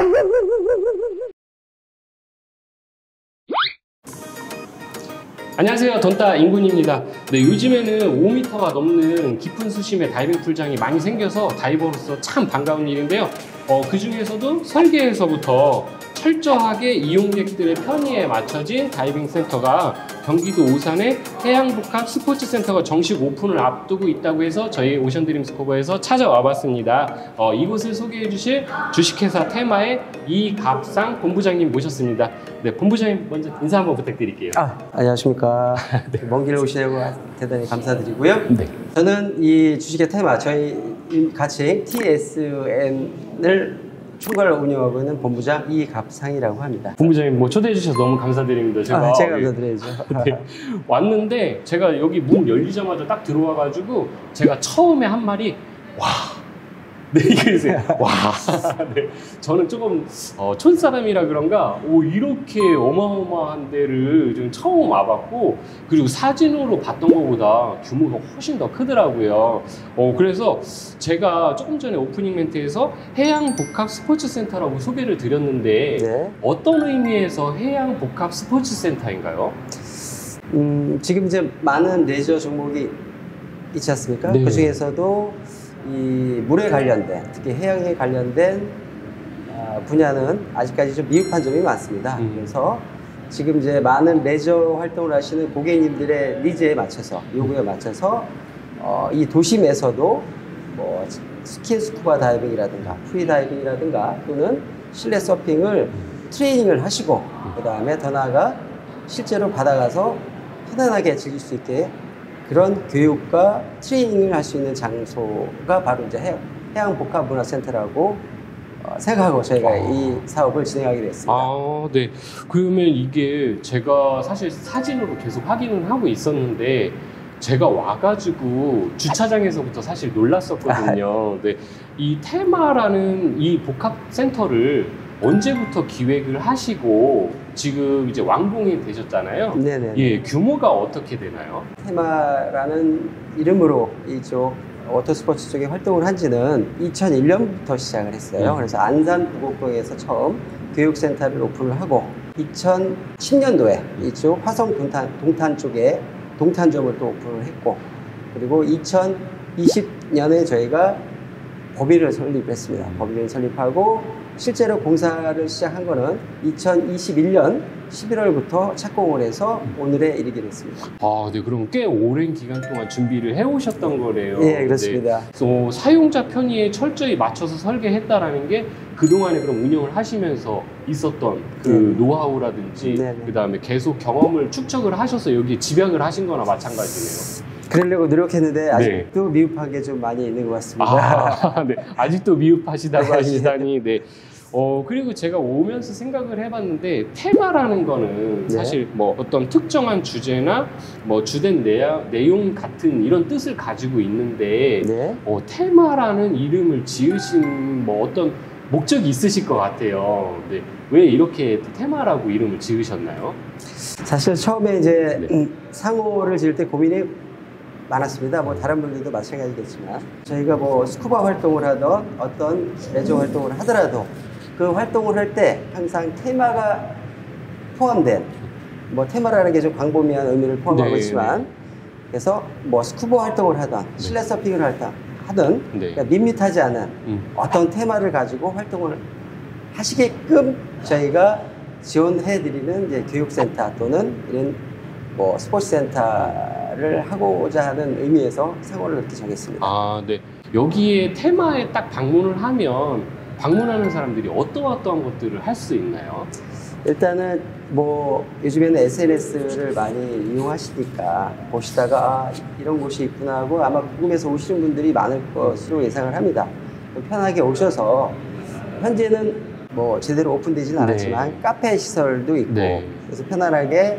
안녕하세요, 돈따 인군입니다. 네, 요즘에는 5m가 넘는 깊은 수심의 다이빙 풀장이 많이 생겨서 다이버로서 참 반가운 일인데요. 그 중에서도 설계에서부터 철저하게 이용객들의 편의에 맞춰진 다이빙 센터가 경기도 오산의 해양복합 스포츠센터가 정식 오픈을 앞두고 있다고 해서 저희 오션드림스코버에서 찾아와 봤습니다. 이곳을 소개해 주실 주식회사 테마의 이갑상 본부장님 모셨습니다. 네, 본부장님 먼저 인사 한번 부탁드릴게요. 안녕하십니까. 네. 먼 길 오시려고 대단히 감사드리고요. 네. 저는 이 주식의 테마, 저희 같이 TSN을 총괄 운영하고 있는 본부장 이갑상이라고 합니다. 본부장님 뭐 초대해 주셔서 너무 감사드립니다. 제가 감사드려야죠. 네, 왔는데 제가 여기 문 열리자마자 딱 들어와가지고 제가 처음에 한 말이 와. 네, 이거세요. 와. 네. 저는 조금 촌사람이라 그런가 이렇게 어마어마한 데를 좀 처음 와봤고, 그리고 사진으로 봤던 것보다 규모가 훨씬 더 크더라고요. 그래서 제가 조금 전에 오프닝 멘트에서 해양복합 스포츠센터라고 소개를 드렸는데 네. 어떤 의미에서 해양복합 스포츠센터인가요? 지금 이제 많은 레저 종목이 있지 않습니까? 네. 그 중에서도 이 물에 관련된, 특히 해양에 관련된 분야는 아직까지 좀 미흡한 점이 많습니다. 그래서 지금 이제 많은 레저 활동을 하시는 고객님들의 니즈에 맞춰서, 요구에 맞춰서 이 도심에서도 뭐 스킨스쿠버 다이빙이라든가 프리 다이빙이라든가 또는 실내 서핑을 트레이닝을 하시고, 그 다음에 더 나아가 실제로 바다 가서 편안하게 즐길 수 있게 그런 교육과 트레이닝을 할 수 있는 장소가 바로 이제 해양복합문화센터라고 생각하고 저희가 이 사업을 진행하게 됐습니다. 네. 그러면 이게 제가 사실 사진으로 계속 확인을 하고 있었는데 제가 와가지고 주차장에서부터 사실 놀랐었거든요. 네. 이 테마라는 이 복합센터를 언제부터 기획을 하시고 지금 이제 완공이 되셨잖아요. 네네. 예, 규모가 어떻게 되나요? 테마라는 이름으로 이쪽 워터스포츠 쪽에 활동을 한 지는 2001년부터 시작을 했어요. 그래서 안산 부곡동에서 처음 교육센터를 오픈을 하고 2010년도에 이쪽 화성 동탄 쪽에 동탄점을 또 오픈을 했고, 그리고 2020년에 저희가 법인을 설립했습니다. 법인을 설립하고 실제로 공사를 시작한 거는 2021년 11월부터 착공을 해서 오늘에 이르게 됐습니다. 네. 그럼 꽤 오랜 기간 동안 준비를 해오셨던 거네요. 네, 그렇습니다. 네. 그래서 사용자 편의에 철저히 맞춰서 설계했다라는 게 그동안에 그럼 운영을 하시면서 있었던 그 노하우라든지 그 다음에 계속 경험을 축적을 하셔서 여기 집약을 하신 거나 마찬가지네요. 그러려고 노력했는데 아직도 미흡한 게 좀 많이 있는 것 같습니다. 네. 아직도 미흡하시다고 하시다니. 네. 그리고 제가 오면서 생각을 해봤는데 테마라는 거는 사실 뭐 어떤 특정한 주제나 뭐 주된 내용 같은 이런 뜻을 가지고 있는데 테마라는 이름을 지으신 뭐 어떤 목적이 있으실 것 같아요. 네. 왜 이렇게 테마라고 이름을 지으셨나요? 사실 처음에 이제 상호를 지을 때 고민이 많았습니다. 뭐 다른 분들도 마찬가지겠지만 저희가 뭐 스쿠버 활동을 하던 어떤 레저 활동을 하더라도 그 활동을 할 때 항상 테마가 포함된, 뭐 테마라는 게 좀 광범위한 의미를 포함하고 있지만, 그래서 뭐 스쿠버 활동을 하던 실내 서핑을 하든 그러니까 밋밋하지 않은 어떤 테마를 가지고 활동을 하시게끔 저희가 지원해드리는 이제 교육센터 또는 이런 뭐 스포츠센터를 하고자 하는 의미에서 상호를 그렇게 정했습니다. 네. 여기에 테마에 딱 방문을 하면 방문하는 사람들이 어떠한 것들을 할 수 있나요? 일단은 뭐 요즘에는 SNS를 많이 이용하시니까 보시다가 이런 곳이 있구나 하고 아마 궁금해서 오시는 분들이 많을 것으로 예상을 합니다. 편하게 오셔서 현재는 뭐 제대로 오픈되지는 않았지만 카페 시설도 있고 그래서 편안하게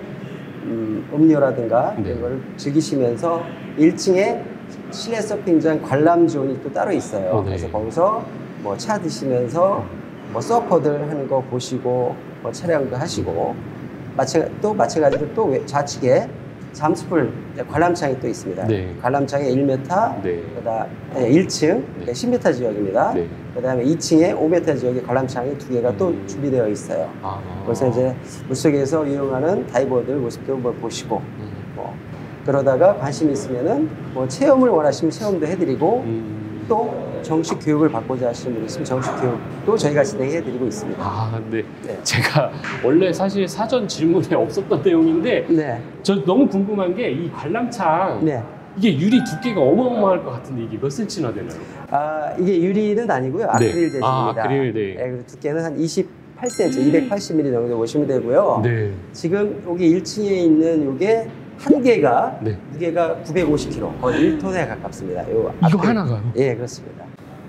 음료라든가 이런 거를 즐기시면서 1층에 실내 서핑장 관람 존이 또 따로 있어요. 그래서 거기서 뭐 차 드시면서 뭐 서퍼들 하는 거 보시고 뭐 촬영도 하시고 또 마찬가지로 또 좌측에 잠수풀 관람창이 또 있습니다. 관람창에 1m, 그다음 1층 10m 지역입니다. 그다음에 2층에 5m 지역에 관람차량이 2개가 또 준비되어 있어요. 그래서 이제 물속에서 이용하는 다이버들 모습도 뭐 보시고 뭐 그러다가 관심 있으면은 뭐 체험을 원하시면 체험도 해드리고 또 정식 교육을 받고자 하시는 분이 있으면 정식 교육도 저희가 진행해드리고 있습니다. 아, 네. 네. 제가 원래 사실 사전 질문에 없었던 내용인데 네. 저 너무 궁금한 게 이 관람창 네. 이게 유리 두께가 어마어마할 것 같은데 이게 몇 cm나 되나요? 아, 이게 유리는 아니고요. 아크릴 재질입니다. 아, 아크릴, 네. 네, 그리고 두께는 한 28cm, 280mm 정도 보시면 되고요. 네. 지금 여기 1층에 있는 요게 한 개가 네. 무게가 950kg, 거의 1톤에 가깝습니다. 요 이거 아크릴. 하나가요? 예, 그렇습니다.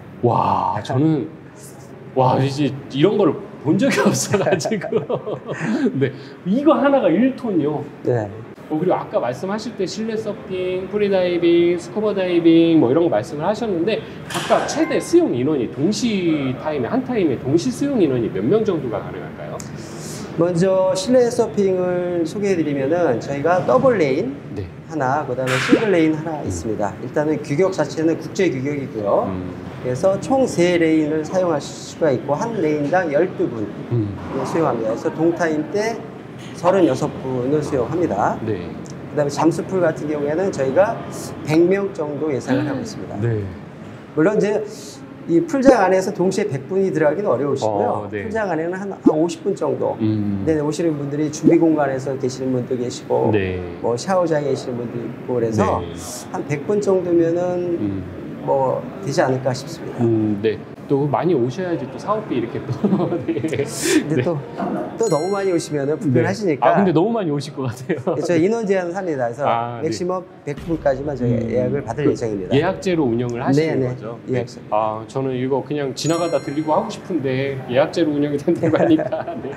와, 저는 와 이제 이런 거를 본 적이 없어가지고 네, 이거 하나가 1톤이요. 네. 그리고 아까 말씀하실 때 실내 서핑, 프리다이빙, 스쿠버 다이빙 뭐 이런 거 말씀을 하셨는데 각각 최대 수용 인원이 한 타임에 동시 수용 인원이 몇 명 정도가 가능할까요? 먼저 실내 서핑을 소개해드리면은 저희가 더블 레인 네. 하나, 그다음에 싱글 레인 하나 있습니다. 일단은 규격 자체는 국제 규격이고요. 그래서 총 3레인을 사용하실 수가 있고 한 레인당 12분 수용합니다. 그래서 동타임 때 36분을 수용합니다. 네. 그다음에 잠수풀 같은 경우에는 저희가 100명 정도 예상을 하고 있습니다. 네. 물론 이제 이 풀장 안에서 동시에 100분이 들어가기는 어려우시고요. 네. 풀장 안에는 한 50분 정도 네, 오시는 분들이 준비 공간에서 계시는 분도 계시고 네. 뭐 샤워장에 계시는 분도 있고 그래서 네. 한 100분 정도면은 뭐 되지 않을까 싶습니다. 네. 또 많이 오셔야지 또 사업비 이렇게 또. 네. 근데 네. 또 너무 많이 오시면은 불편하시니까. 아, 근데 너무 많이 오실 것 같아요. 저희 인원 제한을 합니다. 그래서 네. 맥시멈 100분까지만 저희 예약을 받을 예정입니다. 예약제로 운영을 하시는 네네. 거죠? 예약제. 아, 저는 이거 그냥 지나가다 들리고 하고 싶은데 예약제로 운영이 된다고 하니까. 네.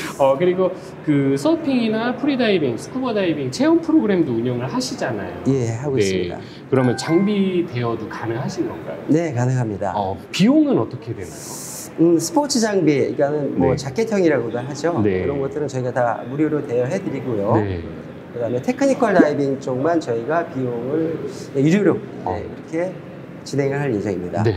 그리고 그 서핑이나 프리다이빙, 스쿠버 다이빙 체험 프로그램도 운영을 하시잖아요. 예, 하고 있습니다. 그러면 장비 대여도 가능하신 건가요? 네, 가능합니다. 비용은 어떻게 되나요? 스포츠 장비, 그러니까는 뭐 네. 자켓형이라고도 하죠. 네. 그런 것들은 저희가 다 무료로 대여해드리고요. 네. 그다음에 테크니컬 다이빙 쪽만 저희가 비용을 유료로 이렇게 진행을 할 예정입니다. 네.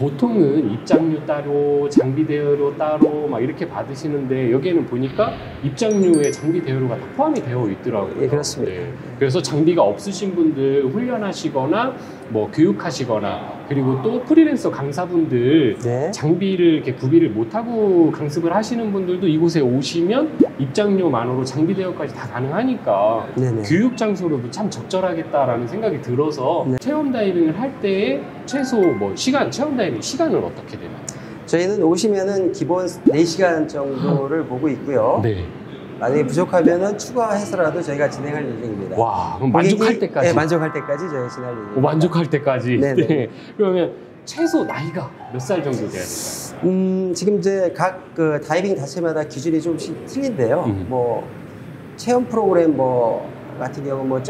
보통은 입장료 따로, 장비 대여료 따로 막 이렇게 받으시는데 여기에는 보니까 입장료에 장비 대여료가 다 포함이 되어 있더라고요. 예, 그렇습니다. 네. 그래서 장비가 없으신 분들 훈련하시거나 뭐 교육하시거나 그리고 또 프리랜서 강사분들 네. 장비를 이렇게 구비를 못하고 강습을 하시는 분들도 이곳에 오시면 입장료만으로 장비 대여까지 다 가능하니까 네네. 교육 장소로도 참 적절하겠다라는 생각이 들어서 네. 체험 다이빙을 할 때에 최소 뭐 체험 다이빙 시간은 어떻게 되나요? 저희는 오시면은 기본 4시간 정도를 보고 있고요. 네. 만약에 부족하면은 추가해서라도 저희가 진행할 예정입니다. 와, 그럼 만족할 때까지? 네, 만족할 때까지 저희 진행할 예정입니다. 만족할 때까지? 네네. 네. 그러면 최소 나이가 몇 살 정도 돼야 될까요? 지금 이제 각 그 다이빙 자체마다 기준이 좀씩 틀린데요. 뭐 체험 프로그램 뭐 같은 경우 뭐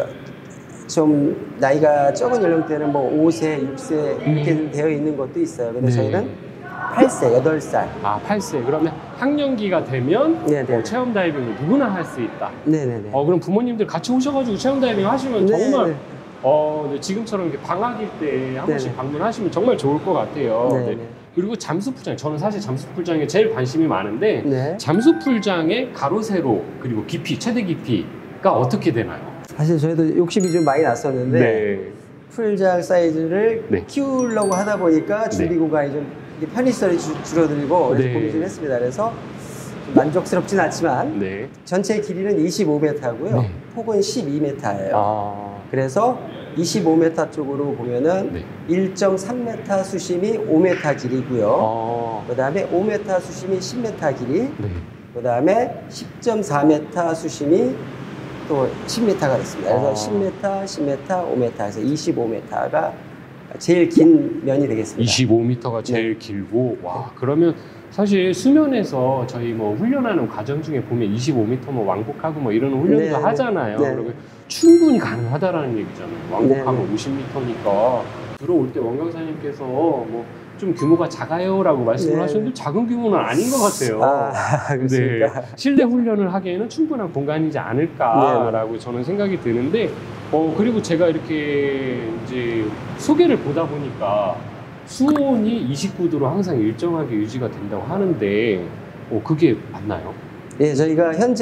좀 나이가 적은 연령대는 뭐 5세, 6세 이렇게 되어 있는 것도 있어요. 근데 네. 저희는 8세, 8살. 아, 8세. 그러면 학령기가 되면 네네. 체험 다이빙을 누구나 할 수 있다. 네네네. 그럼 부모님들 같이 오셔가지고 체험 다이빙 하시면 네네. 정말 네, 지금처럼 이렇게 방학일 때 한 번씩 네네. 방문하시면 정말 좋을 것 같아요. 네네. 네. 그리고 잠수풀장, 저는 사실 잠수풀장에 제일 관심이 많은데 네. 잠수풀장의 가로, 세로, 그리고 깊이, 최대 깊이가 어떻게 되나요? 사실 저희도 욕심이 좀 많이 났었는데 네. 풀장 사이즈를 네. 키우려고 하다 보니까 준비 네. 공간이 좀 편의성이 줄어들고 그래서 네. 고민 좀 했습니다. 그래서 만족스럽진 않지만 네. 전체 길이는 25m고요. 네. 폭은 12m예요. 아, 그래서 25m 쪽으로 보면은 네. 1.3m 수심이 5m 길이고요. 그 다음에 5m 수심이 10m 길이, 네. 그 다음에 10.4m 수심이 또 10m가 됐습니다. 그래서 10m, 10m, 5m 해서 25m가 제일 긴 면이 되겠습니다. 25m가 제일 길고, 와, 그러면 사실 수면에서 저희 뭐 훈련하는 과정 중에 보면 25m 뭐 왕복하고 뭐 이런 훈련도 네, 하잖아요. 네. 그러면 충분히 가능하다라는 얘기잖아요. 왕복하면 네. 50m니까. 들어올 때 원강사님께서 뭐 좀 규모가 작아요라고 말씀을 네. 하셨는데 작은 규모는 아닌 것 같아요. 그렇습니까? 네. 실내 훈련을 하기에는 충분한 공간이지 않을까라고 저는 생각이 드는데, 그리고 제가 이렇게 이제 소개를 보다 보니까 수온이 29도로 항상 일정하게 유지가 된다고 하는데 그게 맞나요? 예, 저희가 현재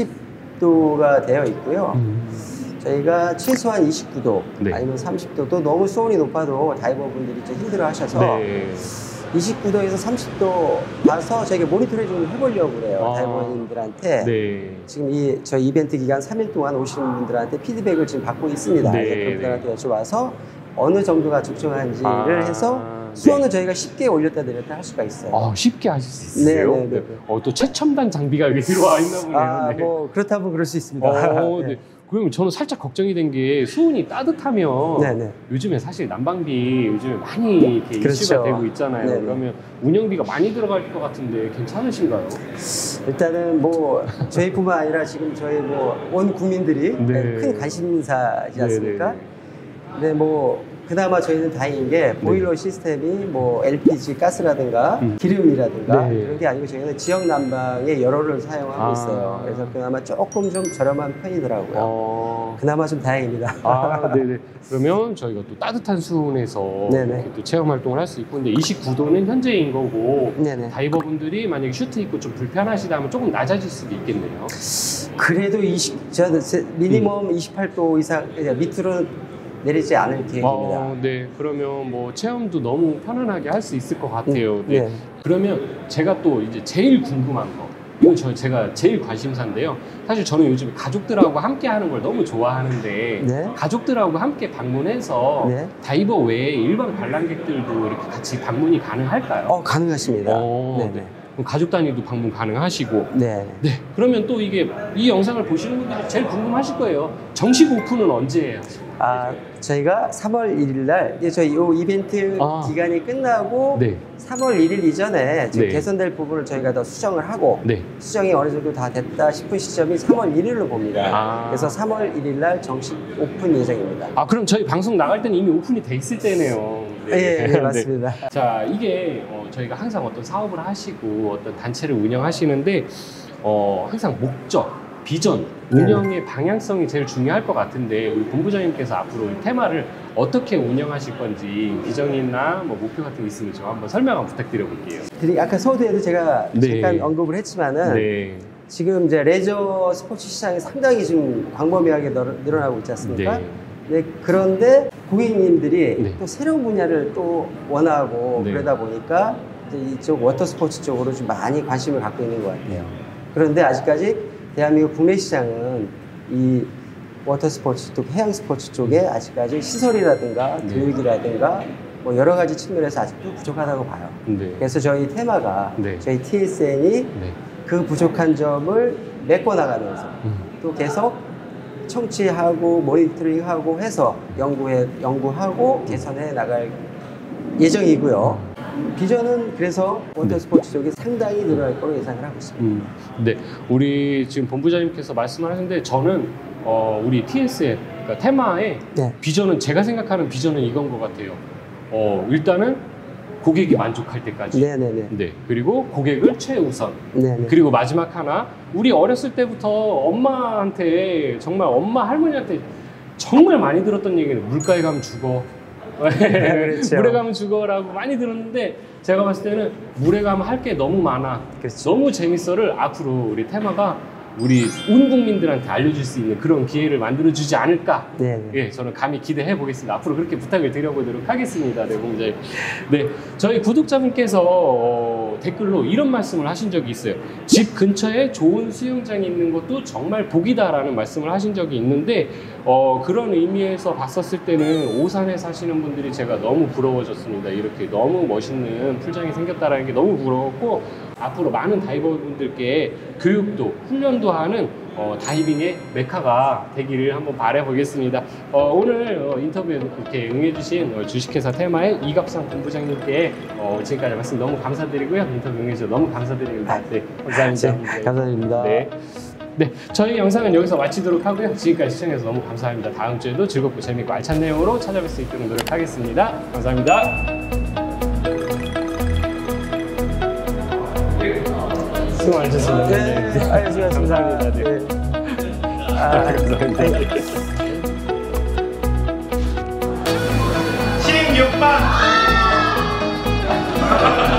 30도가 되어 있고요. 저희가 최소한 29도 네. 아니면 30도도 너무 수온이 높아도 다이버분들이 좀 힘들어 하셔서 네. 29도에서 30도 봐서 저희가 모니터링 좀 해보려고 그래요. 다이버님들한테. 네. 지금 저희 이벤트 기간 3일 동안 오시는 분들한테 피드백을 지금 받고 있습니다. 네. 그래서 그분들한테 여쭤봐서 어느 정도가 적정한지를 해서 수온은 저희가 쉽게 올렸다 내렸다 할 수가 있어요. 쉽게 하실 수 있어요? 네. 또 최첨단 장비가 여기 들어와 있나 보네요. 네. 뭐 그렇다면 그럴 수 있습니다. 네. 그럼 저는 살짝 걱정이 된 게 수온이 따뜻하면 네네. 요즘에 사실 난방비 요즘에 많이 이렇게 그렇죠. 이슈가 되고 있잖아요. 네네. 그러면 운영비가 많이 들어갈 것 같은데 괜찮으신가요? 일단은 뭐 저희뿐만 아니라 지금 저희 뭐 온 국민들이 네. 큰 관심사지 않습니까? 네네. 근데 뭐 그나마 저희는 다행인 게 보일러 시스템이 뭐 LPG 가스라든가 기름이라든가 네. 그런 게 아니고 저희는 지역 난방에 열로를 사용하고 있어요. 그래서 그나마 조금 좀 저렴한 편이더라고요. 그나마 좀 다행입니다. 네네. 그러면 저희가 또 따뜻한 수온에서 네네. 이렇게 또 체험 활동을 할 수 있고, 근데 29도는 현재인 거고, 네네. 다이버분들이 만약에 슈트 입고 좀 불편하시다면 조금 낮아질 수도 있겠네요. 그래도 미니멈 28도 이상 밑으로는 내리지 않을 계획입니다. 네. 그러면 뭐 체험도 너무 편안하게 할 수 있을 것 같아요. 네. 네. 그러면 제가 또 이제 제일 궁금한 거, 이건 제가 제일 관심사인데요. 사실 저는 요즘 가족들하고 함께 하는 걸 너무 좋아하는데, 네. 가족들하고 함께 방문해서 네. 다이버 외에 일반 관람객들도 이렇게 같이 방문이 가능할까요? 가능하십니다. 네. 그럼 가족 단위도 방문 가능하시고. 네. 네. 그러면 또 이게 이 영상을 보시는 분들이 제일 궁금하실 거예요. 정식 오픈은 언제예요? 저희가 3월 1일 날 저희 이 이벤트 기간이 끝나고 네. 3월 1일 이전에 지금 네. 개선될 부분을 저희가 더 수정을 하고 네. 수정이 어느 정도 다 됐다 싶은 시점이 3월 1일로 봅니다. 그래서 3월 1일 날 정식 오픈 예정입니다. 그럼 저희 방송 나갈 때는 이미 오픈이 돼 있을 때네요. 네. 네, 맞습니다. 네. 자, 이게 저희가 항상 어떤 사업을 하시고 어떤 단체를 운영하시는데 항상 목적, 비전, 운영의 방향성이 제일 중요할 것 같은데, 우리 본부장님께서 앞으로 이 테마를 어떻게 운영하실 건지 비전이나 뭐 목표 같은 게 있으면 좀 한번 설명 한번 부탁드려 볼게요. 아까 서두에도 제가 네. 잠깐 언급을 했지만은 네. 지금 이제 레저 스포츠 시장이 상당히 지금 광범위하게 늘어나고 있지 않습니까? 네. 네, 그런데 고객님들이 네. 또 새로운 분야를 또 원하고 네. 그러다 보니까 이제 이쪽 워터 스포츠 쪽으로 좀 많이 관심을 갖고 있는 것 같아요. 그런데 아직까지 대한민국 국내 시장은 이 워터 스포츠 쪽, 해양 스포츠 쪽에 아직까지 시설이라든가 네. 교육이라든가 뭐 여러 가지 측면에서 아직도 부족하다고 봐요. 네. 그래서 저희 테마가 네. 저희 TSN이 네. 그 부족한 점을 메꿔나가면서 또 계속 청취하고 모니터링하고 해서 연구하고 개선해 나갈 예정이고요. 비전은 그래서 워터 스포츠 쪽이 상당히 늘어날 거로 예상을 하고 있습니다. 네, 우리 지금 본부장님께서 말씀을 하셨는데, 저는 우리 TSN 그러니까 테마의 네. 비전은, 제가 생각하는 비전은 이건 것 같아요. 일단은 고객이 만족할 때까지. 네네네. 네. 그리고 고객을 최우선. 네네. 그리고 마지막 하나, 우리 어렸을 때부터 엄마한테, 정말 엄마 할머니한테 정말 많이 들었던 얘기는 물가에 가면 죽어. 그렇죠. 물에 가면 죽어라고 많이 들었는데, 제가 봤을 때는 물에 가면 할 게 너무 많아. 그렇죠. 너무 재밌어를 앞으로 우리 테마가 우리 온 국민들한테 알려줄 수 있는 그런 기회를 만들어주지 않을까. 네네. 예, 저는 감히 기대해 보겠습니다. 앞으로 그렇게 부탁을 드려보도록 하겠습니다. 네, 본부장님. 네, 저희 구독자분께서 댓글로 이런 말씀을 하신 적이 있어요. 집 근처에 좋은 수영장이 있는 것도 정말 복이다라는 말씀을 하신 적이 있는데, 그런 의미에서 봤었을 때는 오산에 사시는 분들이 제가 너무 부러워졌습니다. 이렇게 너무 멋있는 풀장이 생겼다라는 게 너무 부러웠고, 앞으로 많은 다이버분들께 교육도 훈련도 하는 다이빙의 메카가 되기를 한번 바라보겠습니다. 오늘 인터뷰에 이렇게 응해주신 주식회사 테마의 이갑상 본부장님께 지금까지 말씀 너무 감사드리고요. 인터뷰 응해주셔서 너무 감사드립니다. 네, 감사합니다. 네, 감사드립니다. 네. 네, 저희 영상은 여기서 마치도록 하고요. 지금까지 시청해주셔서 너무 감사합니다. 다음 주에도 즐겁고 재밌고 알찬 내용으로 찾아뵐 수 있도록 노력하겠습니다. 감사합니다. 수고 많으셨습니다. 네, 수고하셨습니다. 감사합니다. 네. 감사합니다. 16번 있습니다.